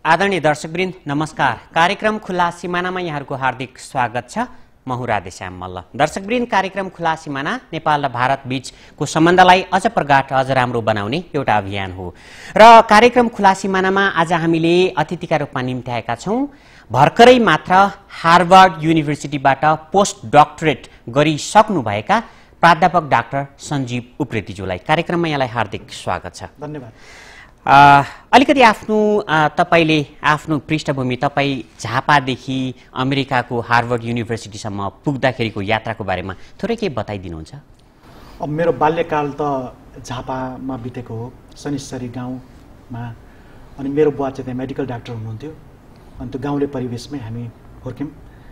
आदरणीय दर्शकवृन्द नमस्कार। कार्यक्रम खुला सिमानामा यहाँहरूको हार्दिक स्वागत छ। म हुँ राधेश्याम मल्ल। दर्शकवृन्द, कार्यक्रम खुला सिमाना नेपाल र भारत बीचको सम्बन्धलाई अझ प्रगाढ अझ राम्रो बनाउने एउटा अभियान हो र कार्यक्रम खुला सिमानामा आज हामीले अतिथिका रूपमा निम्त्याएका छौं भर्खरै मात्र हार्वर्ड युनिभर्सिटीबाट पोस्ट डक्टरेट गरिसक्नुभएका प्राध्यापक डाक्टर सञ्जीव उप्रेतीज्यूलाई कार्यक्रममा यहाँलाई हार्दिक स्वागत छ। धन्यवाद। अलिकति तपाईले आफ्नो पृष्ठभूमि तपाई झापादेखि अमेरिकाको हार्वर्ड युनिभर्सिटीसम्म पुग्दाखेरिको यात्राको बारेमा थोरै के बताइदिनुहुन्छ? अब मेरो बाल्यकाल त झापामा बितेको हो, शनिश्चरी गाउँमा। अनि मेरो बुवा चाहिँ त्यहाँ मेडिकल डाक्टर हुनुहुन्थ्यो। अनि त्यो गाउँले परिवेशमै हामी हुर्क्यौँ।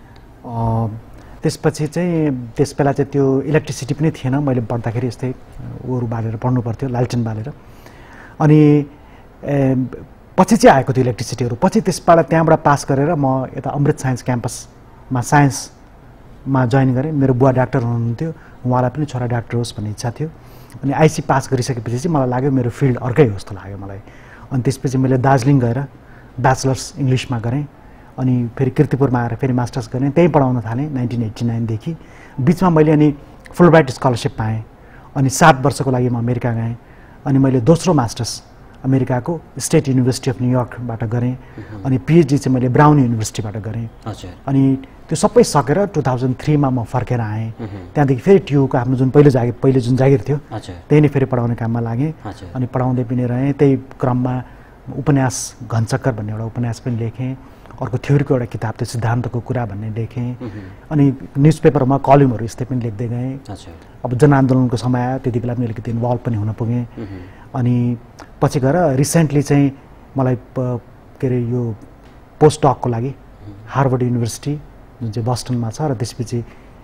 त्यसपछि चाहिँ त्यसबेला चाहिँ त्यो इलेक्ट्रिसिटी पनि थिएन। मैले पढ्दाखेरि यस्तै ओहरू बालेर पढ्नु पर्थ्यो, लालटेन बालेर। अनि पछि चाहिँ आएको थियो इलेक्ट्रिसिटीहरू। पछि त्यसबाट त्यहाँबाट पास गरेर म यता अमृत साइन्स क्याम्पसमा साइन्समा जोइन गरेँ। मेरो बुवा डाक्टर हुनुहुन्थ्यो, उहाँलाई पनि छोरा डाक्टर होस् भन्ने इच्छा थियो। अनि आइसी पास गरिसकेपछि चाहिँ मलाई लाग्यो मेरो फिल्ड अर्कै हो जस्तो लाग्यो मलाई। अनि त्यसपछि मैले दार्जिलिङ गएर ब्याचलर्स इङ्ग्लिसमा गरेँ। अनि फेरि किर्तिपुरमा आएर फेरि मास्टर्स गरेँ। त्यहीँ पढाउन थालेँ 1989 देखि। बिचमा मैले अनि फुलब्राइट स्कलरसिप पाएँ। अनि 7 वर्षको लागि म अमेरिका गएँ। अनि मैले दोस्रो मास्टर्स अमेरिकाको स्टेट युनिभर्सिटी अफ न्युयोर्कबाट गरेँ। अनि पिएचडी चाहिँ मैले ब्राउन युनिभर्सिटीबाट गरेँ। अनि त्यो सबै सकेर 2003 मा म फर्केर आएँ। त्यहाँदेखि फेरि टियुको आफ्नो जुन पहिले जुन जागिर थियो त्यही नै फेरि पढाउने काममा लागेँ। अनि पढाउँदै पनि रहेँ। त्यही क्रममा उपन्यास घनचक्कर भन्ने एउटा उपन्यास पनि लेखेँ। अर्को थ्योरीको एउटा किताब थियो सिद्धान्तको कुरा भन्ने लेखेँ। अनि न्युजपेपरमा कलमहरू यस्तै पनि लेख्दै गएँ। अब जनआन्दोलनको समय आयो, त्यति बेला पनि अलिकति इन्भल्भ पनि हुन पुगेँ। अनि पछि गएर रिसेन्टली चाहिँ मलाई के अरे यो पोस्ट डकको लागि हार्वर्ड युनिभर्सिटी जुन चाहिँ बस्टनमा छ र त्यसपछि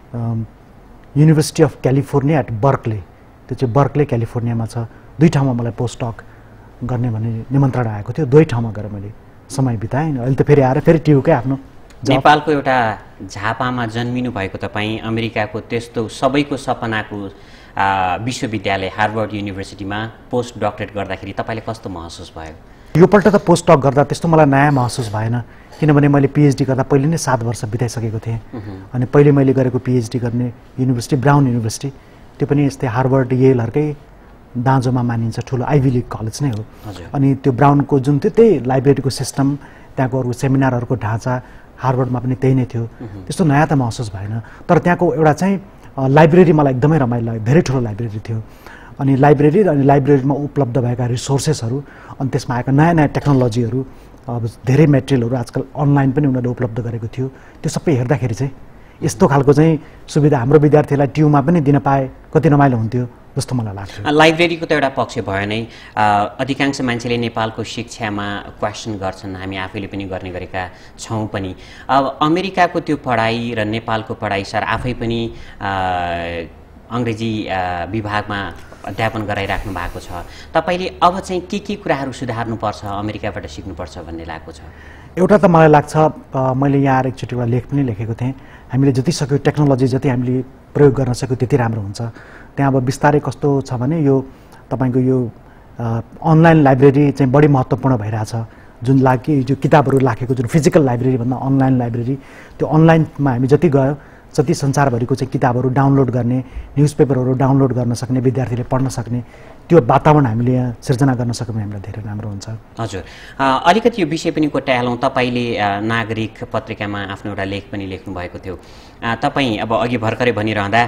university of California at Berkeley, त्यो चाहिँ बर्कले क्यालिफोर्नियामा छ, 2 ठाउँमा मलाई पोस्ट डक गर्ने भन्ने निमन्त्रण आएको थियो। 2 ठाउँमा गएर मैले समय बिताएँ। अहिले त फेरि आएर फेरि टियुकै आफ्नो नेपालको एउटा झापामा जन्मिनु भएको तपाईँ अमेरिकाको त्यस्तो सबैको सपनाको विश्वविद्यालय हार्वर्ड युनिभर्सिटीमा पोस्ट डक्टरेट गर्दाखेरि तपाईँले कस्तो महसुस भयो? योपल्ट त पोस्ट डक गर्दा त्यस्तो मलाई नयाँ महसुस भएन, किनभने मैले पिएचडी गर्दा पहिले नै 7 वर्ष बिताइसकेको थिएँ। अनि पहिले मैले गरेको पिएचडी गर्ने युनिभर्सिटी ब्राउन युनिभर्सिटी, त्यो पनि यस्तै हार्वर्ड येलहरूकै दाँजोमा मानिन्छ, ठुलो आइभी लिग कलेज नै हो। अनि त्यो ब्राउनको जुन थियो त्यही लाइब्रेरीको सिस्टम, त्यहाँको अरू सेमिनारहरूको ढाँचा हार्वर्डमा पनि त्यही नै थियो। त्यस्तो नयाँ त महसुस भएन। तर त्यहाँको एउटा चाहिँ लाइब्रेरी मलाई एकदमै रमाइलो लाग्यो। धेरै ठुलो लाइब्रेरी थियो। अनि लाइब्रेरीमा उपलब्ध भएका रिसोर्सेसहरू, अनि त्यसमा आएका नयाँ नयाँ टेक्नोलोजीहरू, अब धेरै मेटेरियलहरू आजकल अनलाइन पनि उनीहरूले उपलब्ध गरेको थियो। त्यो सबै हेर्दाखेरि चाहिँ यस्तो खालको चाहिँ सुविधा हाम्रो विद्यार्थीलाई टियुमा पनि दिन पाए कति रमाइलो हुन्थ्यो जस्तो मलाई लाग्छ। लाइब्रेरीको त एउटा पक्ष भयो नै। अधिकांश मान्छेले नेपालको शिक्षामा क्वेसन गर्छन्, हामी आफैले पनि गर्ने गरेका छौँ पनि। अब अमेरिकाको त्यो पढाइ र नेपालको पढाइ सर आफै पनि अङ्ग्रेजी विभागमा अध्यापन गराइराख्नु भएको छ। तपाईँले अब चाहिँ के कुराहरू सुधार्नुपर्छ, अमेरिकाबाट सिक्नुपर्छ भन्ने लागेको छ? एउटा त मलाई लाग्छ, मैले यहाँ आएर एकचोटि एउटा लेख पनि लेखेको थिएँ, हामीले जति सक्यो टेक्नोलोजी जति हामीले प्रयोग गर्न सक्यो त्यति राम्रो हुन्छ। त्यहाँ अब बिस्तारै कस्तो छ भने यो तपाईँको यो अनलाइन लाइब्रेरी चाहिँ बढी महत्त्वपूर्ण भइरहेछ। जुन जो किताबहरू राखेको जुन फिजिकल लाइब्रेरी भन्दा अनलाइन लाइब्रेरी, त्यो अनलाइनमा हामी जति गयो जति संसारभरिको चाहिँ किताबहरू डाउनलोड गर्ने, न्युजपेपरहरू डाउनलोड गर्न सक्ने, विद्यार्थीले पढ्न सक्ने त्यो वातावरण हामीले यहाँ सिर्जना गर्न सक्यौँ भने हामीलाई धेरै राम्रो हुन्छ। हजुर, अलिकति यो विषय पनि कोट्याहालौँ। तपाईँले नागरिक पत्रिकामा आफ्नो एउटा लेख पनि लेख्नु भएको थियो। तपाईँ अब अघि भर्खरै भनिरहँदा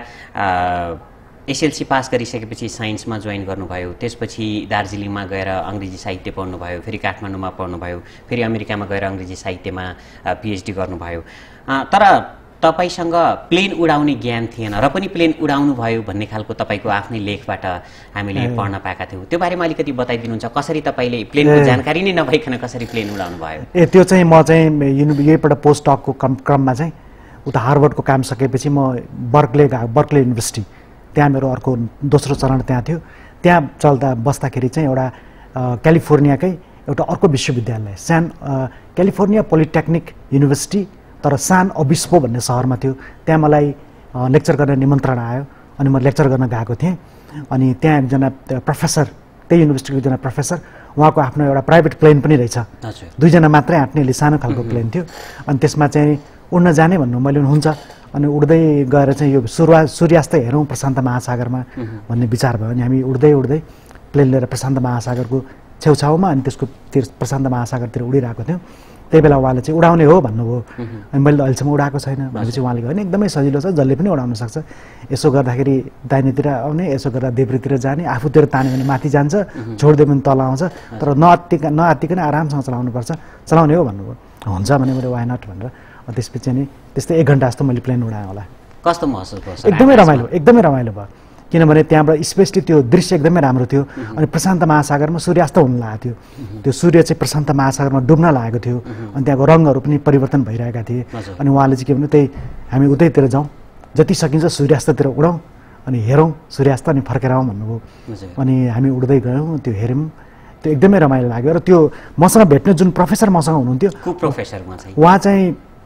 एसएलसी पास गरिसकेपछि साइन्समा जोइन गर्नुभयो, त्यसपछि दार्जिलिङमा गएर अङ्ग्रेजी साहित्य पढ्नुभयो, फेरि काठमाडौँमा पढ्नुभयो, फेरि अमेरिकामा गएर अङ्ग्रेजी साहित्यमा पिएचडी गर्नुभयो। तर तपाईसँग प्लेन उडाउने ज्ञान थिएन र पनि प्लेन उडाउनु भयो भन्ने खालको तपाईँको आफ्नै लेखबाट हामीले पढ्न पाएका थियौँ। त्यो बारेमा अलिकति बताइदिनुहुन्छ, कसरी तपाईँले प्लेनको जानकारी नै नभइकन कसरी प्लेन उडाउनु भयो? त्यो चाहिँ म चाहिँ यहीँबाट पोस्ट डकको क्रममा चाहिँ उता हार्वर्डको काम सकेपछि म बर्कले युनिभर्सिटी, त्यहाँ मेरो अर्को दोस्रो चरण त्यहाँ थियो। त्यहाँ चल्दा बस्दाखेरि चाहिँ एउटा क्यालिफोर्नियाकै एउटा अर्को विश्वविद्यालय क्यालिफोर्निया पोलिटेक्निक युनिभर्सिटी, तर सान ओबिस्पो भन्ने सहरमा थियो। त्यहाँ मलाई लेक्चर गर्ने निमन्त्रण आयो। अनि म लेक्चर गर्न गएको थिएँ। अनि त्यहाँ एकजना प्रोफेसर, त्यही युनिभर्सिटीको एकजना प्रोफेसर उहाँको आफ्नो एउटा प्राइभेट प्लेन पनि रहेछ, हजुर 2 जना मात्रै आँट्ने सानो खालको प्लेन थियो। अनि त्यसमा चाहिँ उड्न जाने भन्नु मैले हुन्छ, अनि उड्दै गएर चाहिँ यो सूर्यास्त हेरौँ प्रशान्त महासागरमा भन्ने विचार भयो। अनि हामी उड्दै उड्दै प्लेन लिएर प्रशान्त महासागरको छेउछाउमा अनि त्यसको प्रशान्त महासागरतिर उडिरहेको थियौँ। त्यही बेला उहाँले चाहिँ उडाउने हो भन्नुभयो। अनि मैले त अहिलेसम्म उडाएको छैन भनेपछि उहाँले होइन एकदमै सजिलो छ, जसले पनि उडाउन सक्छ, यसो गर्दाखेरि दाहिनेतिर आउने, यसो गर्दा देब्रेतिर जाने, आफूतिर तान्यो भने माथि जान्छ, छोडिदियो भने तल आउँछ, तर नआत्तिकन आरामसँग चलाउनुपर्छ, चलाउने हो भन्नुभयो। हुन्छ भने मैले वाइ नट भनेर त्यसपछि अनि त्यस्तै 1 घन्टा जस्तो मैले प्लेन उडाएँ होला। कस्तो महसुस भयो? एकदमै रमाइलो भयो, किनभने त्यहाँबाट स्पेसली त्यो दृश्य एकदमै राम्रो थियो। अनि प्रशान्त महासागरमा सूर्यास्त हुन लागेको थियो, त्यो सूर्य चाहिँ प्रशान्त महासागरमा डुब्न लागेको थियो, अनि त्यहाँको रङहरू पनि परिवर्तन भइरहेका थिए। अनि उहाँले चाहिँ के भन्नु, त्यही हामी उतैतिर जाउँ, जति सकिन्छ सूर्यास्ततिर उडौँ अनि हेरौँ सूर्यास्त अनि फर्केर आउँ भन्नुभयो। अनि हामी उड्दै गयौँ, त्यो हेऱ्यौँ, त्यो एकदमै रमाइलो लाग्यो। र त्यो मसँग भेट्ने जुन प्रोफेसर मसँग हुनुहुन्थ्यो, उहाँ चाहिँ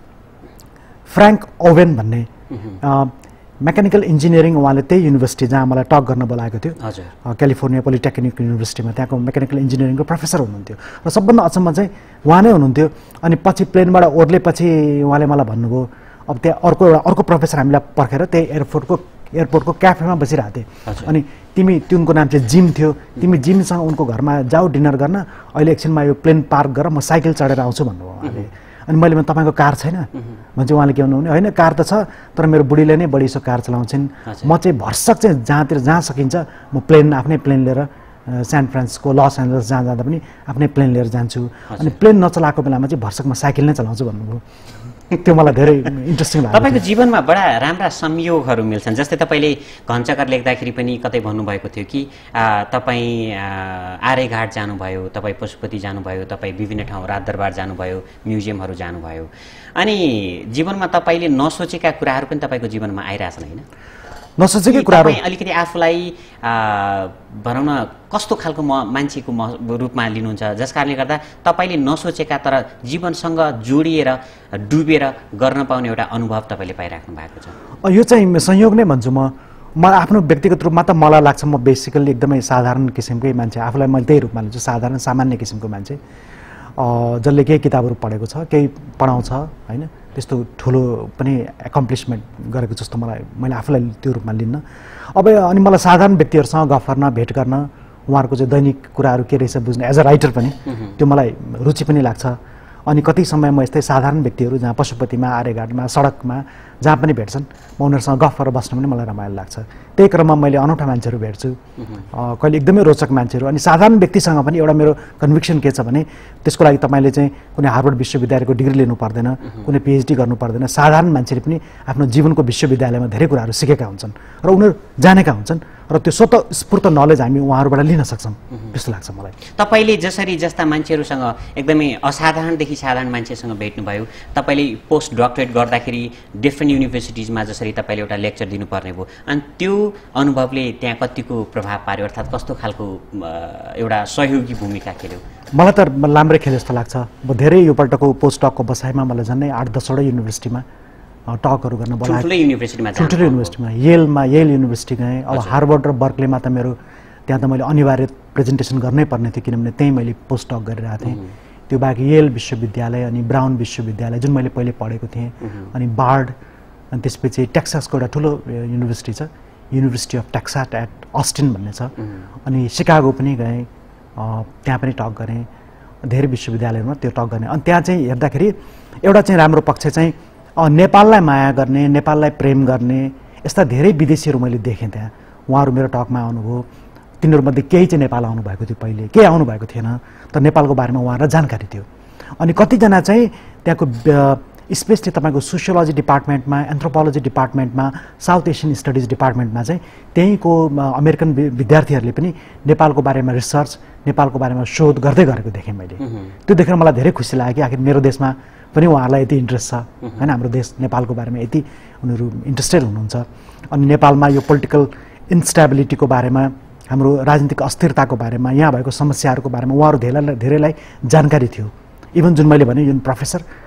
फ्र्याङ्क ओवेन भन्ने मेकानिकल इन्जिनियरिङ, उहाँले त्यही युनिभर्सिटी जहाँ मलाई टक गर्न बोलाएको थियो, क्यालिफोर्निया पोलिटेक्निक युनिभर्सिटीमा, त्यहाँको मेकानिकल इन्जिनियरिङको प्रोफेसर हुनुहुन्थ्यो। र सबभन्दा अचम्म चाहिँ उहाँ नै हुनुहुन्थ्यो। अनि पछि प्लेनबाट ओर्लेपछि उहाँले मलाई भन्नुभयो, अब त्यहाँ अर्को प्रोफेसर हामीलाई पर्खेर त्यही एयरपोर्टको क्याफेमा बसिरहेको थिएँ। अनि उनको नाम चाहिँ जिम थियो, तिमी जिमसँग उनको घरमा जाऊ डिनर गर्न, अहिले एकछिनमा यो प्लेन पार्क गर, म साइकल चढेर आउँछु भन्नुभयो उहाँले। अनि मैले तपाईँको कार छैन भने चाहिँ उहाँले के भन्नु भने, होइन कार त छ, तर मेरो बुढीले नै बढी यसो कार चलाउँछिन्, म चाहिँ भरसक चाहिँ जहाँ सकिन्छ म आफ्नै प्लेन लिएर सान फ्रान्सिस्को, लस एन्जलस जहाँ जाँदा पनि आफ्नै प्लेन लिएर जान्छु, अनि प्लेन नचलाएको बेलामा चाहिँ भरसक म साइकल नै चलाउँछु भन्नुभयो। त्यो मलाई धेरै इन्ट्रेस्टिङ लाग्यो। तपाईँको जीवनमा बडा राम्रा संयोगहरू मिल्छन्। जस्तै तपाईँले घनचक्कर लेख्दाखेरि पनि कतै भन्नुभएको थियो कि तपाईँ आर्यघाट जानुभयो, तपाईँ पशुपति जानुभयो, तपाईँ विभिन्न ठाउँ राजदरबार जानुभयो, म्युजियमहरू जानुभयो, अनि जीवनमा तपाईँले नसोचेका कुराहरू पनि तपाईँको जीवनमा आइरहेछन् होइन? नसोचेकै कुराहरू अलिकति आफूलाई भनौँ न कस्तो खालको मान्छेको रूपमा लिनुहुन्छ, जस कारणले गर्दा तपाईँले नसोचेका तर जीवनसँग जोडिएर डुबेर गर्न पाउने एउटा अनुभव तपाईँले पाइराख्नु भएको छ? यो चाहिँ संयोग नै भन्छु म। आफ्नो व्यक्तिगत रूपमा त मलाई लाग्छ म बेसिकल्ली एकदमै साधारण किसिमकै मान्छे, आफूलाई मैले त्यही रूपमा लिन्छु, साधारण सामान्य किसिमको मान्छे, जसले केही किताबहरू पढेको छ, केही पढाउँछ होइन, त्यस्तो ठुलो पनि एकम्प्लिसमेन्ट गरेको जस्तो मैले आफूलाई त्यो रूपमा लिन्न। अब अनि मलाई साधारण व्यक्तिहरूसँग गफ गर्न, भेट गर्न, उहाँहरूको चाहिँ दैनिक कुराहरू के रहेछ बुझ्ने, एज अ राइटर पनि त्यो मलाई रुचि पनि लाग्छ। अनि कति समय म यस्तै साधारण व्यक्तिहरू जहाँ पशुपतिमा, आर्यघाटमा, सडकमा जहाँ पनि भेट्छन्, म उनीहरूसँग गफ गरेर बस्न पनि मलाई रमाइलो लाग्छ। त्यही क्रममा मैले अनौठा मान्छेहरू भेट्छु, कहिले एकदमै रोचक मान्छेहरू। अनि साधारण व्यक्तिसँग पनि एउटा मेरो कन्भिक्सन के छ भने, त्यसको लागि तपाईँले चाहिँ कुनै हार्वर्ड विश्वविद्यालयको डिग्री लिनु पर्दैन, कुनै पिएचडी गर्नु पर्दैन। साधारण मान्छेले पनि आफ्नो जीवनको विश्वविद्यालयमा धेरै कुराहरू सिकेका हुन्छन् र उनीहरू जानेका हुन्छन्, र त्यो स्वतः स्फूर्त नलेज हामी उहाँहरूबाट लिन सक्छौँ जस्तो लाग्छ मलाई। तपाईँले जस्ता मान्छेहरूसँग एकदमै असाधारणदेखि साधारण मान्छेसँग भेट्नुभयो, तपाईँले पोस्ट डक्टरेट गर्दाखेरि डिफ्रेन्ट युनिभर्सिटिजमा जसरी तपाईँले एउटा लेक्चर दिनुपर्ने भयो, अनि त्यो अनुभवले त्यहाँ कतिको प्रभाव पार्यो, अर्थात् कस्तो खालको एउटा सहयोगी भूमिका खेल्यो? मलाई त राम्रै खेल्यो जस्तो लाग्छ। अब धेरै यो पल्टको पोस्ट डकको बसाइमा मलाई झन्डै 8-10वटा युनिभर्सिटीमा टकहरू गर्न बोलाएको, ठुल्ठुलो युनिभर्सिटीमा, येल युनिभर्सिटी गएँ। अब हार्वर्ड र बर्कलेमा त त्यहाँ त मैले अनिवार्य प्रेजेन्टेसन गर्नै पर्ने थियो, किनभने त्यहीँ मैले पोस्ट डक गरिरहेको थिएँ। त्यो बाहेक येल विश्वविद्यालय, अनि ब्राउन विश्वविद्यालय जुन मैले पहिले पढेको थिएँ, अनि बार्ड, अनि त्यसपछि टेक्सासको एउटा ठुलो युनिभर्सिटी छ, university of Texas at Austin भन्ने छ, अनि सिकागो पनि गएँ, त्यहाँ पनि टक गरेँ, धेरै विश्वविद्यालयमा त्यो टक गर्ने। अनि त्यहाँ चाहिँ हेर्दाखेरि एउटा चाहिँ राम्रो पक्ष चाहिँ नेपाललाई माया गर्ने, नेपाललाई प्रेम गर्ने यस्ता धेरै विदेशीहरू मैले देखेँ त्यहाँ। उहाँहरू मेरो टकमा आउनुभयो, तिनीहरूमध्ये केही चाहिँ नेपाल आउनुभएको थियो, पहिले केही आउनुभएको थिएन, तर नेपालको बारेमा उहाँहरूलाई जानकारी थियो। अनि कतिजना चाहिँ त्यहाँको स्पेसली तपाईँको सोसियोलोजी डिपार्टमेन्टमा, एन्थ्रोपोलोजी डिपार्टमेन्टमा, साउथ एसियन स्टडिज डिपार्टमेन्टमा चाहिँ त्यहीँको अमेरिकन विद्यार्थीहरूले पनि नेपालको बारेमा रिसर्च, नेपालको बारेमा शोध गर्दै गरेको देखेँ मैले। त्यो देखेर मलाई धेरै खुसी लाग्यो कि आखिर मेरो देशमा पनि उहाँहरूलाई यति इन्ट्रेस्ट छ होइन, हाम्रो देश नेपालको बारेमा यति उनीहरू इन्ट्रेस्टेड हुनुहुन्छ। अनि नेपालमा यो पोलिटिकल इन्स्टेबिलिटीको बारेमा, हाम्रो राजनीतिक अस्थिरताको बारेमा, यहाँ भएको समस्याहरूको बारेमा उहाँहरू धेरैलाई जानकारी थियो। इभन जुन मैले भने जुन प्रोफेसर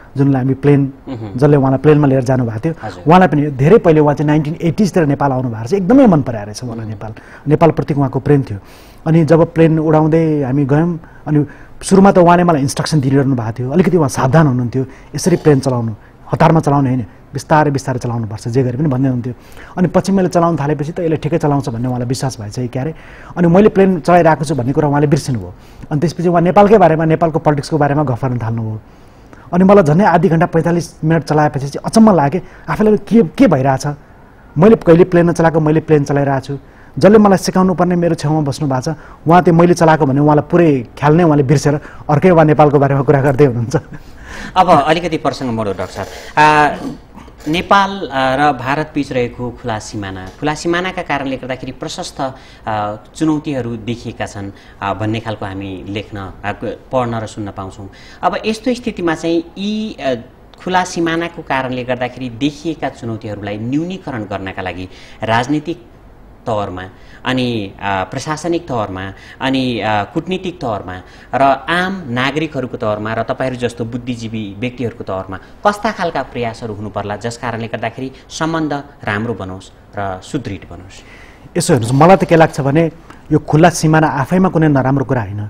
जुनलाई हामी प्लेन जसले उहाँलाई प्लेनमा लिएर जानुभएको थियो उहाँलाई पनि धेरै पहिले उहाँ चाहिँ 1980s नेपाल आउनु भएको चाहिँ एकदमै मन पराएर रहेछ उहाँलाई नेपालप्रतिको उहाँको प्रेम थियो अनि जब प्लेन उडाउँदै हामी गयौँ अनि सुरुमा त उहाँले मलाई इन्स्ट्रक्सन दिइरहनु भएको थियो अलिकति उहाँ सावधान हुनुहुन्थ्यो यसरी प्लेन चलाउनु हतारमा चलाउने होइन बिस्तारै बिस्तारै चलाउनुपर्छ जे गरे पनि भन्दै हुन्थ्यो अनि पछि मैले चलाउन थालेपछि त यसले ठिकै चलाउँछ भन्ने उहाँलाई विश्वास भएछ क्यारे अनि मैले प्लेन चलाइरहेको छु भन्ने कुरा उहाँले बिर्सिनुभयो अनि त्यसपछि उहाँ नेपालकै बारेमा नेपालको पोलिटिक्सको बारेमा गफ गर्न थाल्नुभयो अनि मलाई झन्डै आधी घन्टा 45 मिनट चलाएपछि चाहिँ अचम्म लाग्यो आफैलाई के भइरहेछ मैले कहिले प्लेन नचलाएको मैले प्लेन चलाइरहेको छु जसले मलाई सिकाउनु पर्ने मेरो छेउमा बस्नु भएको छ उहाँ त्यो मैले चलाएको भने उहाँलाई पुरै ख्याल नै उहाँले बिर्सेर अर्कै उहाँ नेपालको बारेमा कुरा गर्दै हुनुहुन्छ अब अलिकति प्रसङ्ग मोडो डाक्टर साहब नेपाल र भारत बीच रहेको खुला सिमानाका कारणले गर्दाखेरि प्रशस्त चुनौतीहरू देखिएका छन् भन्ने खालको हामी लेख्न पढ्न र सुन्न पाउँछौँ अब यस्तो स्थितिमा चाहिँ यी खुला सिमानाको कारणले गर्दाखेरि देखिएका चुनौतीहरूलाई न्यूनीकरण गर्नका लागि राजनीतिक तौरमा अनि प्रशासनिक तौरमा अनि कूटनीतिक तौरमा र आम नागरिकहरूको तौरमा र तपाईहरू जस्तो बुद्धिजीवी व्यक्तिहरूको तौरमा कस्ता खालका प्रयासहरू हुनु पर्ला जस कारणले गर्दाखेरि सम्बन्ध राम्रो बनोस् र सुदृढ बनोस् यसो हेर्नुहोस् मलाई त के लाग्छ भने यो खुला सिमाना आफैमा कुनै नराम्रो कुरा होइन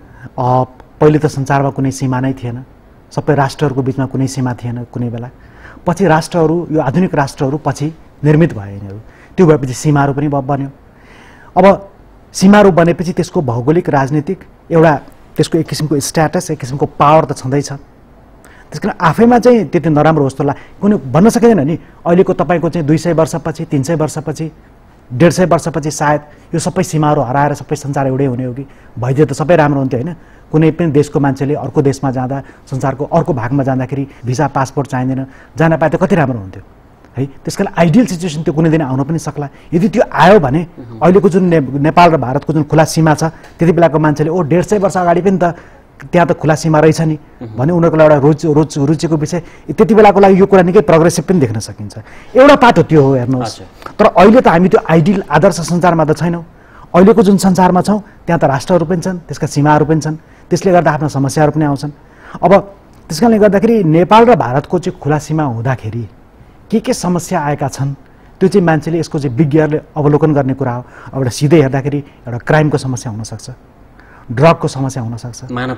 पहिले त संसारमा कुनै सीमा नै थिएन सबै राष्ट्रहरूको बिचमा कुनै सीमा थिएन कुनै बेला पछि राष्ट्रहरू यो आधुनिक राष्ट्रहरू पछि निर्मित भए यिनीहरू त्यो भएपछि सीमाहरू पनि बन्यो अब सीमाहरू बनेपछि त्यसको भौगोलिक राजनीतिक एउटा त्यसको एक किसिमको स्ट्याटस एक किसिमको पावर त छँदैछ त्यसकारण आफैमा चाहिँ त्यति नराम्रो जस्तो कुनै भन्न सकिँदैन नि अहिलेको तपाईँको चाहिँ 200 वर्षपछि 300 वर्षपछि 150 वर्षपछि सायद यो सबै सीमाहरू हराएर सबै संसार एउटै हुने हो कि भइदियो त सबै राम्रो हुन्थ्यो होइन कुनै पनि देशको मान्छेले अर्को देशमा जाँदा संसारको अर्को भागमा जाँदाखेरि भिसा पासपोर्ट चाहिँदैन जान पाए त कति राम्रो हुन्थ्यो है त्यसकारण आइडियल सिचुएसन त्यो कुनै दिन आउन पनि सक्ला यदि त्यो आयो भने अहिलेको जुन नेपाल र भारतको जुन खुला सीमा छ त्यति बेलाको मान्छेले 150 वर्ष अगाडि पनि त त्यहाँ त खुला सीमा रहेछ नि भने उनीहरूको एउटा रुचिको विषय त्यति बेलाको लागि यो कुरा निकै प्रोग्रेसिभ पनि देख्न सकिन्छ एउटा पाटो त्यो हो हेर्नुहोस् तर अहिले त हामी त्यो आइडियल आदर्श संसारमा त छैनौँ अहिलेको जुन संसारमा छौँ त्यहाँ त राष्ट्रहरू पनि छन् त्यसका सीमाहरू पनि छन् त्यसले गर्दा आफ्ना समस्याहरू पनि आउँछन् अब त्यसकारणले गर्दाखेरि नेपाल र भारतको चाहिँ खुला सीमा हुँदाखेरि के समस्या आएका छन् त्यो चाहिँ मान्छेले यसको चाहिँ विज्ञहरूले अवलोकन गर्ने कुरा हो अब एउटा सिधै हेर्दाखेरि एउटा क्राइमको समस्या हुनसक्छ ड्रगको समस्या हुनसक्छ मानव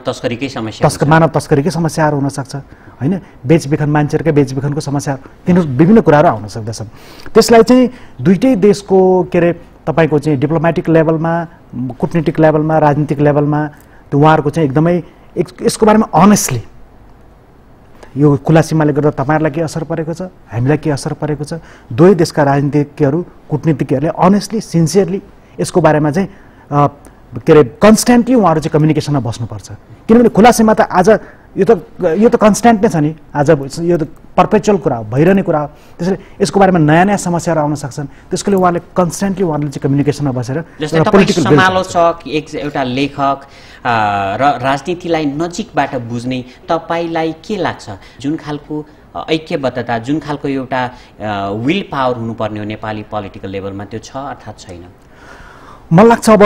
तस्करीकै समस्याहरू हुनसक्छ होइन बेचबिखन मान्छेहरूकै बेचबिखनको समस्या तिनीहरू विभिन्न कुराहरू आउन सक्दछन् त्यसलाई चाहिँ दुईटै देशको के अरे तपाईँको चाहिँ डिप्लोमेटिक लेभलमा कूटनीतिक लेभलमा राजनीतिक लेभलमा त्यो उहाँहरूको चाहिँ एकदमै यसको बारेमा अनेस्टली यो खुला सीमाले गर्दा तपाईँहरूलाई के असर परेको छ हामीलाई के असर परेको छ दुवै देशका राजनीतिज्ञहरू कूटनीतिज्ञहरूले अनेस्टली सिन्सियरली यसको बारेमा चाहिँ के अरे कन्स्ट्यान्टली उहाँहरू चाहिँ कम्युनिकेसनमा बस्नुपर्छ किनभने खुला सीमा त आज यो त कन्स्ट्यान्ट नै छ नि आज यो त पर्पेचुअल कुरा हो भइरहने कुरा हो त्यसैले यसको बारेमा नयाँ नयाँ समस्याहरू आउन सक्छन् त्यसकोले उहाँले कन्स्ट्यान्टली उहाँले चाहिँ कम्युनिकेसनमा बसेर पोलिटिकल समालोचक एउटा लेखक र राजनीतिलाई नजिकबाट बुझ्ने तपाईँलाई के लाग्छ जुन खालको ऐक्यबद्धता जुन खालको एउटा विल पावर हुनुपर्ने हो नेपाली पोलिटिकल लेभलमा त्यो छ अर्थात् छैन मलाई लाग्छ अब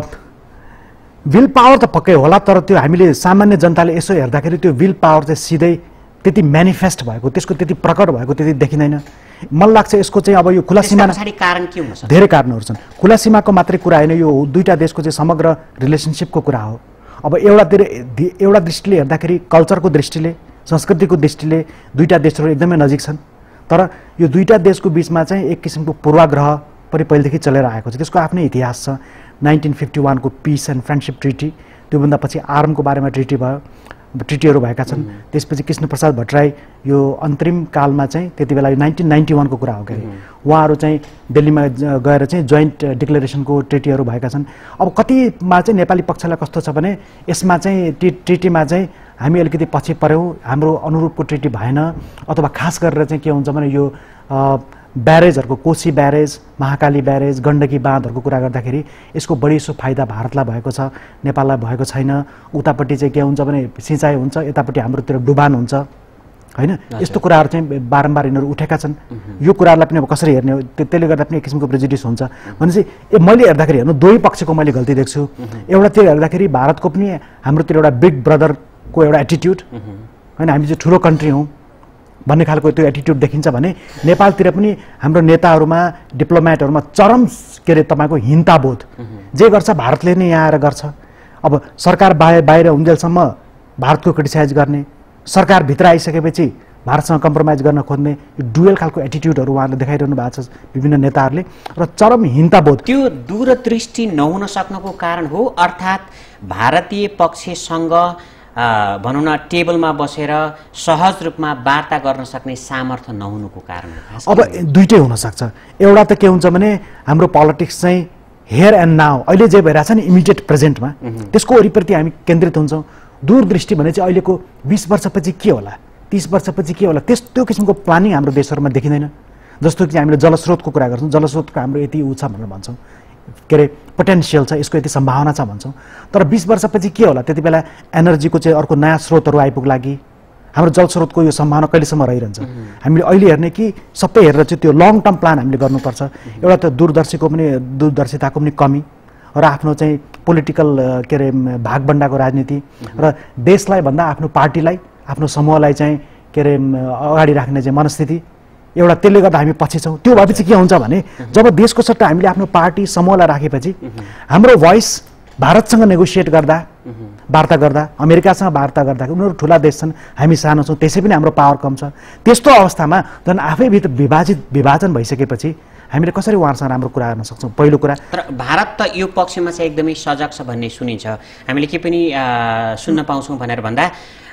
विल पावर त पक्कै होला तर त्यो हामीले सामान्य जनताले यसो हेर्दाखेरि त्यो विल पावर चाहिँ सिधै त्यति म्यानिफेस्ट भएको त्यसको त्यति प्रकट भएको त्यति देखिँदैन मलाई लाग्छ यसको चाहिँ अब यो खुला सीमा कारण के हुन सक्छ धेरै कारणहरू छन् खुला सीमाको मात्रै कुरा होइन यो दुईटा देशको चाहिँ समग्र रिलेसनसिपको कुरा हो अब एउटा दृष्टिले हेर्दाखेरि कल्चरको दृष्टिले संस्कृतिको दृष्टिले दुईटा देशहरू एकदमै नजिक छन् तर यो दुईटा देशको बिचमा चाहिँ एक किसिमको पूर्वाग्रह पनि पहिलेदेखि चलेर आएको छ त्यसको आफ्नै इतिहास छ 1951 को पिस एन्ड फ्रेन्डसिप ट्रिटी त्योभन्दा पछि आर्मको बारेमा ट्रिटीहरू भएका छन् त्यसपछि कृष्णप्रसाद भट्टराई यो अन्तरिम कालमा चाहिँ त्यति बेला 1991 को कुरा हो के उहाँहरू चाहिँ दिल्लीमा गएर चाहिँ जोइन्ट डिक्लेरेसनको ट्रिटीहरू भएका छन् अब कतिमा चाहिँ नेपाली पक्षलाई कस्तो छ भने यसमा चाहिँ ट्रिटीमा चाहिँ हामी अलिकति पछि पर्यौँ हाम्रो अनुरूपको ट्रिटी भएन अथवा खास गरेर चाहिँ के हुन्छ भने यो ब्यारेजहरूको कोशी ब्यारेज महाकाली ब्यारेज गण्डकी बाँधहरूको कुरा गर्दाखेरि यसको बढी सो फाइदा भारतलाई भएको छ नेपाललाई भएको छैन उतापट्टि चाहिँ के हुन्छ भने सिँचाइ हुन्छ यतापट्टि हाम्रोतिर डुबान हुन्छ हैन यस्तो कुराहरू चाहिँ बारम्बार यिनीहरू उठेका छन् यो कुराहरूलाई पनि अब कसरी हेर्ने हो त्यसले गर्दा पनि एक किसिमको प्रेजुडिस हुन्छ भनेपछि मैले हेर्दाखेरि हेर्नु दुवै पक्षको मैले गल्ती देख्छु एउटातिर हेर्दाखेरि भारतको पनि हाम्रोतिर एउटा बिग ब्रदरको एउटा एटिट्युड हैन हामी चाहिँ ठुलो कन्ट्री हौँ भन्ने खालको त्यो एटिट्युड देखिन्छ भने नेपालतिर पनि हाम्रो नेताहरूमा डिप्लोमेटहरूमा चरम के अरे तपाईँको हिंताबोध जे गर्छ भारतले नै यहाँ आएर गर्छ। अब सरकार बाहिर हुन्जेलसम्म भारतको क्रिटिसाइज गर्ने, सरकारभित्र आइसकेपछि भारतसँग कम्प्रोमाइज गर्न खोज्ने यो डुएल खालको एटिट्युडहरू उहाँले देखाइरहनु भएको छ विभिन्न नेताहरूले र चरम हिंताबोध। त्यो दूरदृष्टि नहुन सक्नुको कारण हो, अर्थात् भारतीय पक्षसँग भनौँ न टेबलमा बसेर सहज रूपमा वार्ता गर्न सक्ने सामर्थ्य नहुनुको कारण हो। अब दुईटै हुनसक्छ। एउटा त के हुन्छ भने हाम्रो पोलिटिक्स चाहिँ हियर एन्ड नाउ अहिले जे भइरहेछ नि इमिडिएट प्रेजेन्टमा त्यसको वरिप्रति हामी केन्द्रित हुन्छौँ। दूरदृष्टि भने चाहिँ अहिलेको 20 वर्षपछि के होला, 30 वर्षपछि के होला, त्यो किसिमको प्लानिङ हाम्रो देशहरूमा देखिँदैन। जस्तो कि हामीले जलस्रोतको कुरा गर्छौँ, जलस्रोतको हाम्रो यति ऊ छ भनेर भन्छौँ, के अरे पोटेन्सियल छ, यसको यति सम्भावना छ भन्छौँ। तर 20 वर्षपछि के होला, त्यति बेला एनर्जीको चाहिँ अर्को नयाँ स्रोतहरू आइपुग्ला कि हाम्रो जलस्रोतको यो सम्भावना कहिलेसम्म रहिरहन्छ। हामीले अहिले हेर्ने कि सबै हेरेर चाहिँ त्यो लङ टर्म प्लान हामीले गर्नुपर्छ। एउटा त दूरदर्शिताको पनि कमी र आफ्नो चाहिँ पोलिटिकल के अरे भागबन्डाको राजनीति र देशलाई भन्दा आफ्नो पार्टीलाई आफ्नो समूहलाई चाहिँ के अरे अगाडि राख्ने चाहिँ मनस्थिति एउटा, त्यसले गर्दा हामी पछि छौँ। त्यो भएपछि के हुन्छ भने जब देशको सट्टा हामीले आफ्नो पार्टी समूहलाई राखेपछि हाम्रो भोइस भारतसँग नेगोसिएट गर्दा वार्ता गर्दा अमेरिकासँग वार्ता गर्दा उनीहरू ठुला देश छन्, हामी सानो छौँ, त्यसै पनि हाम्रो पावर कम छ। त्यस्तो अवस्थामा झन् आफैभित्र विभाजन भइसकेपछि हामीले कसरी उहाँहरूसँग राम्रो कुरा गर्न सक्छौँ। पहिलो कुरा तर भारत त यो पक्षमा चाहिँ एकदमै सजग छ भन्ने सुनिन्छ। हामीले के पनि सुन्न पाउँछौँ भनेर भन्दा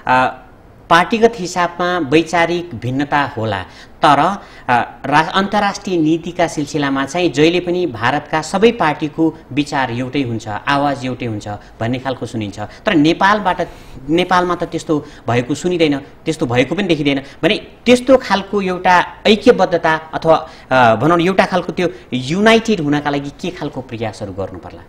पार्टीगत हिसाबमा वैचारिक भिन्नता होला, तर अन्तर्राष्ट्रिय नीतिका सिलसिलामा चाहिँ जहिले पनि भारतका सबै पार्टीको विचार एउटै हुन्छ, आवाज एउटै हुन्छ भन्ने खालको सुनिन्छ। तर नेपालमा त त्यस्तो भएको सुनिँदैन, त्यस्तो भएको पनि देखिँदैन। भने त्यस्तो खालको एउटा ऐक्यबद्धता अथवा भनौँ एउटा खालको त्यो युनाइटेड हुनका लागि के खालको प्रयासहरू गर्नु पर्ला?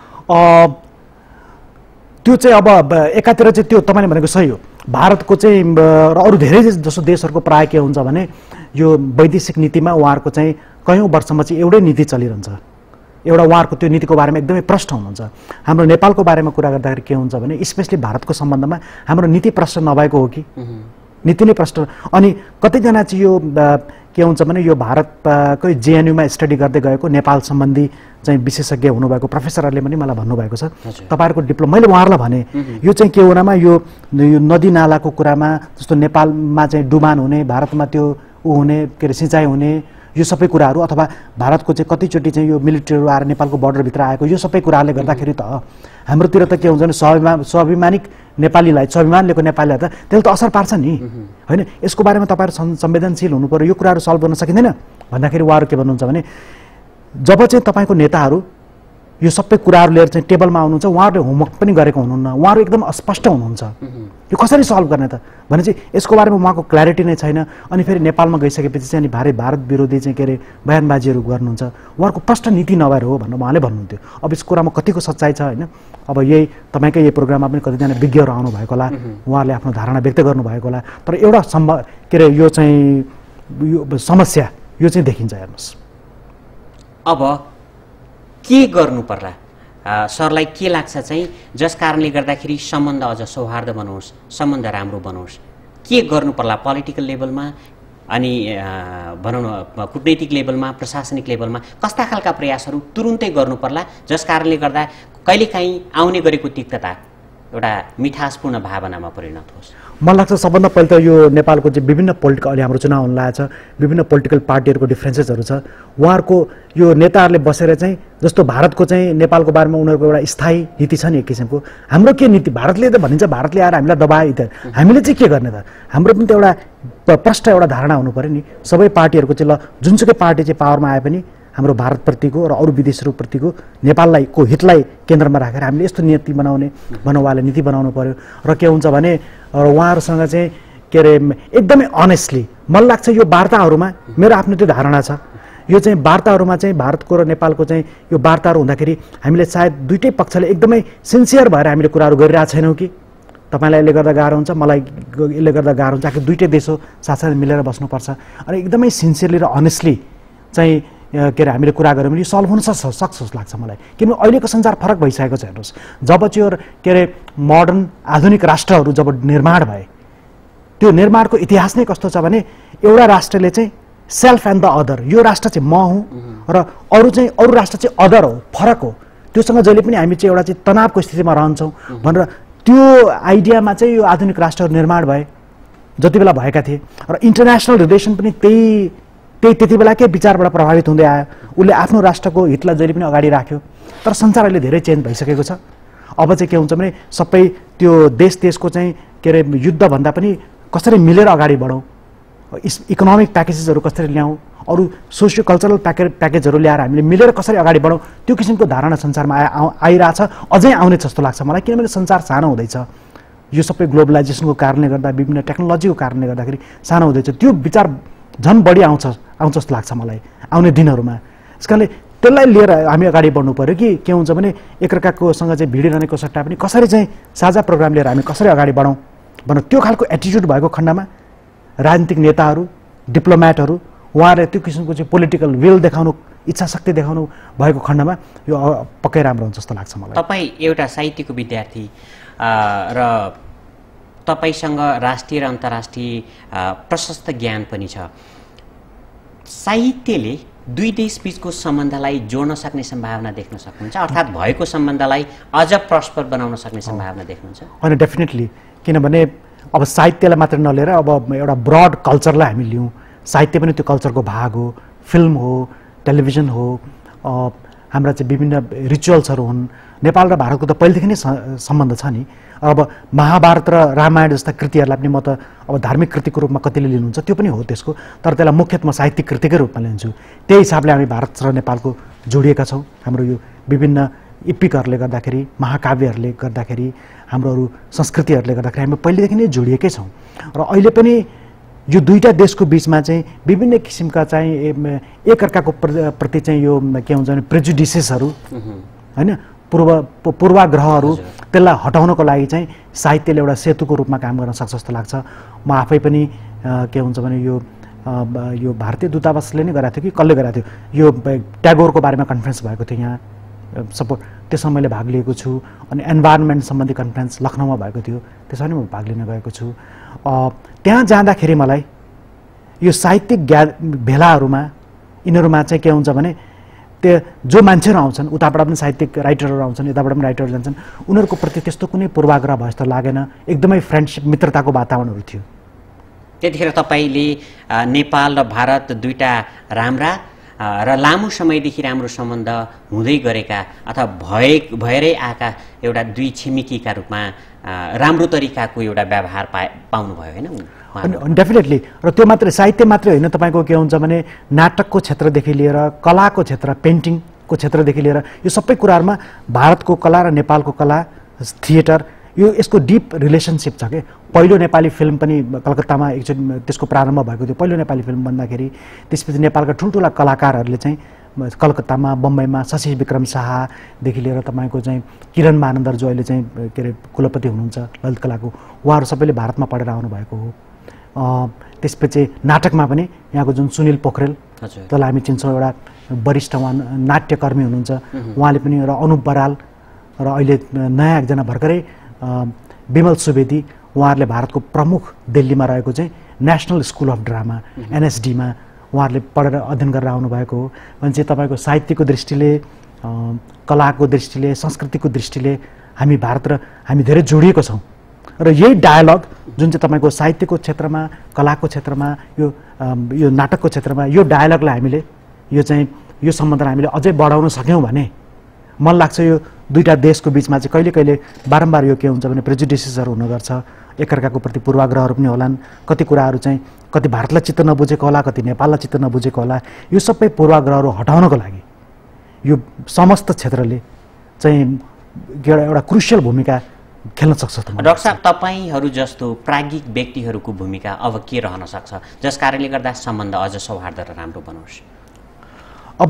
त्यो चाहिँ अब एकातिर चाहिँ त्यो तपाईँले भनेको सही हो। भारतको चाहिँ र अरू धेरै जसो देशहरूको प्राय के हुन्छ भने यो वैदेशिक नीतिमा उहाँहरूको चाहिँ कयौँ वर्षमा चाहिँ एउटै नीति चलिरहन्छ। एउटा उहाँहरूको त्यो नीतिको बारेमा एकदमै प्रष्ट हुनुहुन्छ। हाम्रो नेपालको बारेमा कुरा गर्दाखेरि के हुन्छ भने स्पेसली भारतको सम्बन्धमा हाम्रो नीति प्रष्ट नभएको हो कि नीति नै प्रष्ट। अनि कतिजना चाहिँ यो के हुन्छ भने यो भारतकै जेएनयूमा स्टडी गर्दै गएको नेपाल सम्बन्धी चाहिँ विशेषज्ञ हुनुभएको प्रोफेसरहरूले पनि मलाई भन्नुभएको छ तपाईँहरूको मैले उहाँहरूलाई भने यो चाहिँ के हुनामा यो नदी नालाको कुरामा जस्तो नेपालमा चाहिँ डुबान हुने, भारतमा त्यो हुने के अरे सिँचाइ हुने, यो सबै कुराहरू अथवा भारतको चाहिँ कतिचोटि चाहिँ यो मिलिट्रीहरू आएर नेपालको बर्डरभित्र आएको यो सबै कुराहरूले गर्दाखेरि त हाम्रोतिर त के हुन्छ भने स्वाभिमानिक नेपालीलाई, स्वाभिमान लिएको नेपालीलाई त त्यसले त असर पार्छ नि, होइन? यसको बारेमा तपाईँहरू संवेदनशील हुनु पर्यो। यो कुराहरू सल्भ गर्न सकिँदैन भन्दाखेरि उहाँहरू के भन्नुहुन्छ भने जब चाहिँ तपाईँको नेताहरू यो सबै कुराहरू लिएर चाहिँ टेबलमा आउनुहुन्छ, उहाँहरूले होमवर्क पनि गरेको हुनुहुन्न, उहाँहरू एकदम अस्पष्ट हुनुहुन्छ। यो कसरी सल्भ गर्ने त भने चाहिँ यसको बारेमा उहाँको क्ल्यारिटी नै छैन। अनि फेरि नेपालमा गइसकेपछि चाहिँ अनि भारत विरोधी चाहिँ के अरे बयानबाजीहरू गर्नुहुन्छ, उहाँहरूको प्रष्ट नीति नभएर हो भनेर उहाँले भन्नुहुन्थ्यो। अब यस कुरामा कतिको सच्चाइ छ, होइन? अब यही तपाईँकै यही प्रोग्राममा पनि कतिजना विज्ञहरू आउनुभएको होला, उहाँहरूले आफ्नो धारणा व्यक्त गर्नुभएको होला। तर एउटा के अरे यो चाहिँ यो समस्या यो चाहिँ देखिन्छ। हेर्नुहोस् अब के गर्नु पर्ला सरलाई के लाग्छ चाहिँ जस कारणले गर्दाखेरि सम्बन्ध अझ सौहार्द बनोस्, सम्बन्ध राम्रो बनोस्? के गर्नु पर्ला पोलिटिकल लेभलमा अनि भनौँ न कूटनैतिक लेभलमा, प्रशासनिक लेभलमा कस्ता खालका प्रयासहरू तुरुन्तै गर्नु पर्ला जस कारणले गर्दा कहिलेकाहीँ आउने गरेको तिक्तता एउटा मिठासपूर्ण भावनामा परिणत होस्? मलाई लाग्छ सबभन्दा पहिले त यो नेपालको चाहिँ विभिन्न पोलिटिकल अहिले हाम्रो चुनाव हुन लागेको छ, विभिन्न पोलिटिकल पार्टीहरूको डिफ्रेन्सेसहरू छ। उहाँहरूको यो नेताहरूले बसेर चाहिँ जस्तो भारतको चाहिँ नेपालको बारेमा उनीहरूको एउटा स्थायी नीति छ नि एक किसिमको, हाम्रो के नीति भारतले त भनिन्छ भारतले आएर हामीलाई दबाए त हामीले चाहिँ के गर्ने त? हाम्रो पनि त एउटा प्रष्ट एउटा धारणा हुनु पऱ्यो नि सबै पार्टीहरूको चाहिँ। ल जुनसुकै पार्टी चाहिँ पावरमा आए पनि हाम्रो भारतप्रतिको र अरू विदेशहरूप्रतिको नेपाललाई को हितलाई केन्द्रमा राखेर हामीले यस्तो नीति बनाउने उहाँले नीति बनाउनु पर्यो। र के हुन्छ भने उहाँहरूसँग चाहिँ के अरे एकदमै अनेस्टली मलाई लाग्छ यो वार्ताहरूमा मेरो आफ्नो त्यो धारणा छ, यो चाहिँ वार्ताहरूमा चाहिँ भारतको र नेपालको चाहिँ यो वार्ताहरू हुँदाखेरि हामीले सायद दुइटै पक्षले एकदमै सिन्सियर भएर हामीले कुराहरू गरिरहेको छैनौँ कि तपाईँलाई यसले गर्दा गाह्रो हुन्छ, मलाई यसले गर्दा गाह्रो हुन्छ। आखिर दुइटै देश हो, साथसाथै मिलेर बस्नुपर्छ। अनि एकदमै सिन्सियरली र अनेस्टली चाहिँ के अरे हामीले कुरा गऱ्यौँ भने यो सल्भ हुन सक्छ जस्तो लाग्छ मलाई। किनभने अहिलेको संसार फरक भइसकेको छ। हेर्नुहोस् जब चाहिँ के अरे मोडर्न आधुनिक राष्ट्रहरू जब निर्माण भए त्यो निर्माणको इतिहास नै कस्तो छ भने एउटा राष्ट्रले चाहिँ सेल्फ एन्ड द अदर, यो राष्ट्र चाहिँ म हुँ र अरू राष्ट्र चाहिँ अदर हो, फरक हो, त्योसँग जहिले पनि हामी चाहिँ एउटा चाहिँ तनावको स्थितिमा रहन्छौँ भनेर त्यो आइडियामा चाहिँ यो आधुनिक राष्ट्रहरू निर्माण भए जति बेला भएका थिए र इन्टरनेसनल रिलेसन पनि त्यति बेलाकै विचारबाट प्रभावित हुँदै आयो। उसले आफ्नो राष्ट्रको हितलाई जहिले पनि अगाडि राख्यो। तर संसार अहिले धेरै चेन्ज भइसकेको छ। अब चाहिँ के हुन्छ भने सबै त्यो देशको चाहिँ के अरे युद्धभन्दा पनि कसरी मिलेर अगाडि बढौँ, इकोनोमिक प्याकेजेसहरू कसरी ल्याउँ, अरू सोसियो कल्चरल प्याकेजहरू ल्याएर हामीले मिलेर कसरी अगाडि बढौँ, त्यो किसिमको धारणा संसारमा आइरहेछ, अझै आउने जस्तो लाग्छ मलाई। किनभने संसार सानो हुँदैछ, यो सबै ग्लोबलाइजेसनको कारणले गर्दा, विभिन्न टेक्नोलोजीको कारणले गर्दाखेरि सानो हुँदैछ। त्यो विचार झन् बढी आउँछ जस्तो लाग्छ मलाई आउने दिनहरूमा। त्यस कारणले त्यसलाई लिएर हामी अगाडि बढ्नु पऱ्यो कि के हुन्छ भनेएकअर्काकोसँग चाहिँ भिडिरहनेको सट्टा पनि कसरी चाहिँ साझा प्रोग्राम लिएर हामी कसरी अगाडि बढौँ भनेर त्यो खालको एटिट्युड भएको खण्डमा राजनीतिक नेताहरू, डिप्लोमेटहरू उहाँहरूले त्यो किसिमको चाहिँ पोलिटिकल विल देखाउनु, इच्छा शक्ति देखाउनु भएको खण्डमा यो पक्कै राम्रो हुन्छ जस्तो लाग्छ मलाई। तपाईँ एउटा साहित्यको विद्यार्थी र तपाईसँग राष्ट्रिय र अन्तर्राष्ट्रिय प्रशस्त ज्ञान पनि छ। साहित्यले दुई देशबीचको सम्बन्धलाई जोड्न सक्ने सम्भावना देख्न सक्नुहुन्छ, अर्थात् भएको सम्बन्धलाई अझ प्रस्पर बनाउन सक्ने सम्भावना देख्नुहुन्छ? होइन, डेफिनेटली। किनभने अब साहित्यलाई मात्र नलिएर अब एउटा ब्रड कल्चरलाई हामी लियौँ, साहित्य पनि त्यो कल्चरको भाग हो, फिल्म हो, टेलिभिजन हो, हाम्रा चाहिँ विभिन्न रिचुअल्सहरू हुन्। नेपाल र भारतको त पहिलेदेखि नै सम्बन्ध छ नि। अब महाभारत र रामायण जस्ता कृतिहरूलाई पनि म त अब धार्मिक कृतिको रूपमा कतिले लिनुहुन्छ, त्यो पनि हो त्यसको, तर त्यसलाई मुख्यतमा साहित्यिक कृतिकै रूपमा लिन्छु। त्यही हिसाबले हामी भारत र नेपालको जोडिएका छौँ। हाम्रो यो विभिन्न इपिकहरूले गर्दाखेरि, महाकाव्यहरूले गर्दाखेरि, हाम्रो अरू संस्कृतिहरूले गर्दाखेरि हामी पहिलेदेखि नै जोडिएकै छौँ। र अहिले पनि यो दुईटा देशको बिचमा चाहिँ विभिन्न किसिमका चाहिँ एकअर्काको प्रति चाहिँ यो के हुन्छ भने प्रेजुडिसेसहरू होइन, पूर्वाग्रहहरू, त्यसलाई हटाउनको लागि चाहिँ साहित्यले एउटा सेतुको रूपमा काम गर्न सक्छ जस्तो लाग्छ। म आफै पनि के हुन्छ भने यो भारतीय दूतावासले नै गराएको थियो कि कसले गराएको थियो, यो ट्यागोरको बारेमा कन्फरेन्स भएको थियो यहाँ सपोर्ट, त्यसमा मैले भाग लिएको छु। अनि एन्भाइरोन्मेन्ट सम्बन्धी कन्फरेन्स लखनऊमा भएको थियो, त्यसमा पनि म भाग लिन गएको छु। त्यहाँ जाँदाखेरि मलाई यो साहित्यिक भेलाहरूमा यिनीहरूमा चाहिँ के हुन्छ भने त्यो जो मान्छेहरू आउँछन्, उताबाट पनि साहित्यिक राइटरहरू आउँछन्, यताबाट पनि राइटरहरू जान्छन्, उनीहरूको प्रति त्यस्तो कुनै पूर्वाग्रह भए जस्तो लागेन। एकदमै फ्रेन्डसिप, मित्रताको वातावरणहरू थियो। त्यतिखेर तपाईँले नेपाल र भारत दुईटा राम्रा र लामो समयदेखि राम्रो सम्बन्ध हुँदै गरेका अथवा भएरै आएका एउटा दुई छिमेकीका रूपमा राम्रो तरिकाको एउटा व्यवहार पाउनुभयो होइन? डेफिनेटली। र त्यो मात्रै साहित्य मात्रै होइन, तपाईँको के हुन्छ भने नाटकको क्षेत्रदेखि लिएर, कलाको क्षेत्र, पेन्टिङको क्षेत्रदेखि लिएर यो सबै कुराहरूमा भारतको कला र नेपालको कला, थिएटर, यो यसको डिप रिलेसनसिप छ कि। पहिलो नेपाली फिल्म पनि कलकत्तामा एकचोटि त्यसको प्रारम्भ भएको थियो। पहिलो नेपाली फिल्म बन्दाखेरि त्यसपछि नेपालका ठुल्ठुला कलाकारहरूले चाहिँ कलकत्तामा, बम्बईमा शशि विक्रम शाहदेखि लिएर तपाईँको चाहिँ किरण महानन्दर जो अहिले चाहिँ के अरे कुलपति हुनुहुन्छ ललित कलाको, उहाँहरू सबैले भारतमा पढेर आउनुभएको हो। त्यसपछि नाटकमा पनि यहाँको जुन सुनिल पोखरेल, त्यसलाई हामी चिन्छौँ, एउटा वरिष्ठ उहाँ नाट्यकर्मी हुनुहुन्छ, उहाँले पनि, र अनुप बराल, र अहिले नयाँ एकजना भर्खरै विमल सुवेदी, उहाँहरूले भारतको प्रमुख दिल्लीमा रहेको चाहिँ नेसनल स्कुल अफ ड्रामा एनएसडीमा उहाँहरूले पढेर अध्ययन गरेर आउनुभएको हो। भने चाहिँ तपाईँको साहित्यको दृष्टिले, कलाको दृष्टिले, संस्कृतिको दृष्टिले हामी धेरै जोडिएको छौँ। र यही डायलग जुन चाहिँ तपाईँको साहित्यको क्षेत्रमा, कलाको क्षेत्रमा, यो नाटकको क्षेत्रमा, यो डायलगलाई हामीले यो सम्बन्धलाई हामीले अझै बढाउन सक्यौँ भने मलाई लाग्छ यो दुईटा देशको बिचमा चाहिँ कहिले कहिले बारम्बार यो के हुन्छ भने प्रेजुडिसेसहरू हुने गर्छ, एकअर्काको प्रति पूर्वाग्रहहरू पनि होलान्। कति कुराहरू चाहिँ कति भारतलाई चित्त नबुझेको होला, कति नेपाललाई चित्त नबुझेको होला। यो सबै पूर्वाग्रहहरू हटाउनको लागि यो समस्त क्षेत्रले चाहिँ एउटा क्रुसियल भूमिका खेल्न सक्छ। डाक्टर साहब, तपाईँहरू जस्तो प्राज्ञिक व्यक्तिहरूको भूमिका अब के रहन सक्छ जस कारणले गर्दा सम्बन्ध अझ सौहार्द र राम्रो बनोस्? अब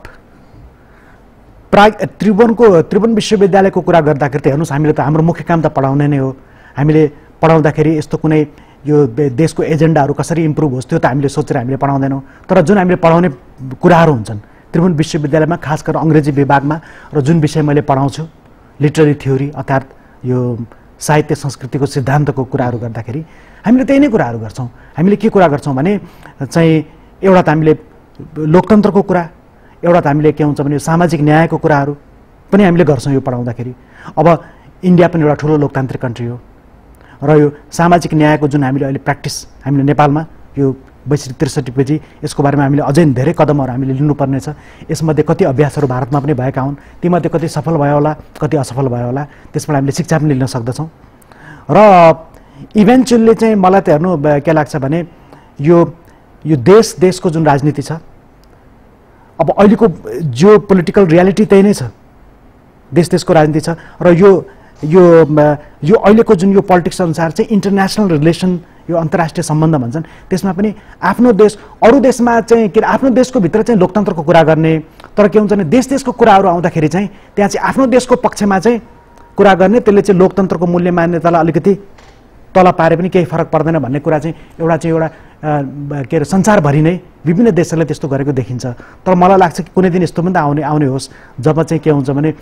त्रिभुवन विश्वविद्यालयको कुरा गर्दाखेरि हेर्नुहोस्, हामीले त हाम्रो मुख्य काम त पढाउने नै हो। हामीले पढाउँदाखेरि यस्तो कुनै यो देशको एजेन्डाहरू कसरी इम्प्रुभ होस् त्यो त हामीले सोचेर हामीले पढाउँदैनौँ। तर जुन हामीले पढाउने कुराहरू हुन्छन् त्रिभुवन विश्वविद्यालयमा, खास गरेर अङ्ग्रेजी विभागमा, र जुन विषय मैले पढाउँछु लिटरेरी थ्योरी, अर्थात् यो साहित्य संस्कृतिको सिद्धान्तको कुराहरू गर्दाखेरि हामीले त्यही नै कुराहरू गर्छौँ। हामीले के कुरा गर्छौँ भने चाहिँ एउटा त हामीले लोकतन्त्रको कुरा, एउटा त हामीले के हुन्छ भने सामाजिक न्यायको कुराहरू पनि हामीले गर्छौँ यो पढाउँदाखेरि। अब इन्डिया पनि एउटा ठुलो लोकतान्त्रिक कन्ट्री हो र यो सामाजिक न्यायको जुन हामीले अहिले प्र्याक्टिस हामीले नेपालमा यो वैश्विक 63 पेजी यसको बारेमा हामीले अझै धेरै कदमहरू हामीले लिनुपर्ने छ। यसमध्ये कति अभ्यासहरू भारतमा पनि भएका हुन्, तीमध्ये कति सफल भयो होला, कति असफल भयो होला, त्यसबाट हामीले शिक्षा पनि लिन सक्दछौँ। र इभेन्चुअली चाहिँ मलाई त हेर्नु के लाग्छ भने यो देशको जुन राजनीति छ, अब अहिलेको जियो पोलिटिकल रियालिटी त्यही नै छ, देशको राजनीति छ र यो अहिलेको जुन यो पोलिटिक्स अनुसार चाहिँ इन्टरनेसनल रिलेसन, यो अन्तर्राष्ट्रिय सम्बन्ध भन्छन्, त्यसमा पनि आफ्नो देश अरू देशमा चाहिँ के आफ्नो देशको भित्र चाहिँ लोकतन्त्रको कुरा गर्ने, तर के हुन्छ भने देशको कुराहरू आउँदाखेरि चाहिँ त्यहाँ चाहिँ आफ्नो देशको पक्षमा चाहिँ कुरा गर्ने, त्यसले चाहिँ लोकतन्त्रको मूल्य मान्यतालाई अलिकति तल पारे पनि केही फरक पर्दैन भन्ने कुरा चाहिँ एउटा के अरे संसारभरि नै विभिन्न देशहरूले त्यस्तो गरेको देखिन्छ। तर मलाई लाग्छ कि कुनै दिन यस्तो पनि त आउने होस् जब चाहिँ के हुन्छ भने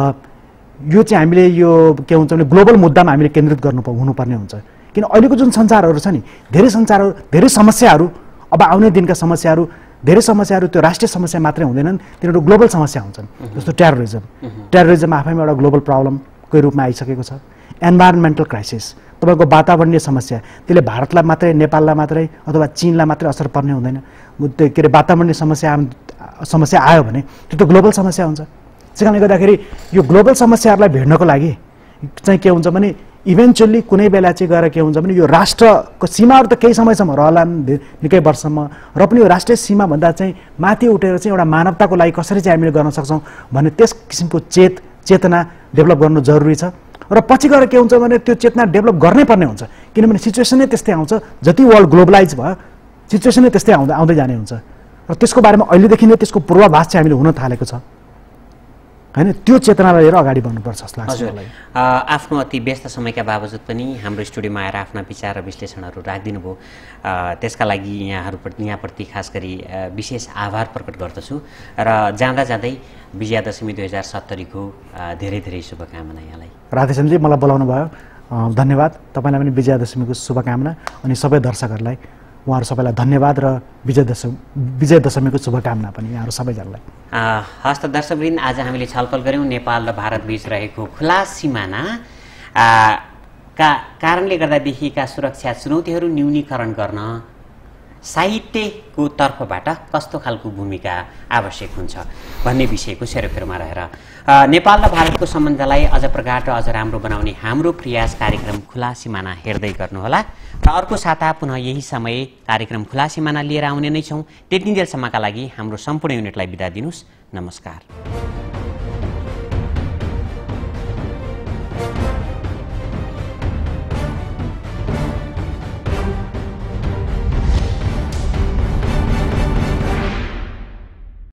यो चाहिँ हामीले यो के हुन्छ भने ग्लोबल मुद्दामा हामीले केन्द्रित हुनुपर्ने हुन्छ। किन अहिलेको जुन संसारहरू छ नि, धेरै समस्याहरू, अब आउने दिनका समस्याहरू, धेरै समस्याहरू त्यो राष्ट्रिय समस्या मात्रै हुँदैनन्, तिनीहरू ग्लोबल समस्या हुन्छन्। जस्तो टेररिजम आफैमा एउटा ग्लोबल प्रब्लमको रूपमा आइसकेको छ। एन्भाइरोन्मेन्टल क्राइसिस, तपाईँको वातावरणीय समस्या, त्यसले भारतलाई मात्रै, नेपाललाई मात्रै अथवा चीनलाई मात्रै असर पर्ने हुँदैन। त्यो के अरे वातावरणीय समस्या आयो भने त्यो त ग्लोबल समस्या हुन्छ। त्यस कारणले गर्दाखेरि यो ग्लोबल समस्याहरूलाई भेट्नको लागि चाहिँ के हुन्छ भने इभेन्चुअली कुनै बेला चाहिँ गएर के हुन्छ भने यो राष्ट्रको सीमाहरू त केही समयसम्म रहलान्, निकै वर्षसम्म, र पनि यो राष्ट्रिय सीमाभन्दा चाहिँ माथि उठेर चाहिँ एउटा मानवताको लागि कसरी चाहिँ हामीले गर्न सक्छौँ भन्ने त्यस किसिमको चेतना डेभलप गर्नु जरुरी छ। र पछि गएर के हुन्छ भने त्यो चेतना डेभलप गर्नै पर्ने हुन्छ, किनभने सिचुएसन नै त्यस्तै आउँछ। जति वर्ल्ड ग्लोबलाइज भयो सिचुएसन नै त्यस्तै आउँदै जाने हुन्छ र त्यसको बारेमा अहिलेदेखि नै त्यसको पूर्वाभास चाहिँ हामीले हुन थालेको छ हैन। त्यो चेतनालाई लिएर अगाडि बढ्नुपर्छ जस्तो लाग्छ मलाई। आफ्नो अति व्यस्त समयका बावजुद पनि हाम्रो स्टुडियोमा आएर आफ्ना विचार र विश्लेषणहरू राखिदिनु भयो, त्यसका लागि यहाँप्रति खास गरी विशेष आभार प्रकट गर्दछु। र जाँदै विजयादशमी 2070 को धेरै शुभकामना यहाँलाई। राधेश्यामजी, मलाई बोलाउनु भयो, धन्यवाद। तपाईँलाई पनि विजयादशमीको शुभकामना, अनि सबै दर्शकहरूलाई उहाँहरू सबैलाई धन्यवाद र विजयदशमीको शुभकामना पनि यहाँहरू सबैजनालाई। हस्त दर्शकवृन्द, आज हामीले छलफल गऱ्यौँ नेपाल र भारत बीच रहेको खुला सिमाना का कारणले गर्दा देखिएका सुरक्षा चुनौतीहरू न्यूनीकरण गर्न साहित्यको तर्फबाट कस्तो खालको भूमिका आवश्यक हुन्छ भन्ने विषयको सेरोफेरोमा रहेर नेपाल र भारतको सम्बन्धलाई अझ प्रगाढ र अझ राम्रो बनाउने हाम्रो प्रयास कार्यक्रम खुला सिमाना हेर्दै गर्नुहोला। र अर्को साता पुनः यही समय कार्यक्रम खुला सिमाना लिएर आउने नै छौँ। त्यति जेलसम्मका लागि हाम्रो सम्पूर्ण युनिटलाई बिदा दिनुहोस्। नमस्कार।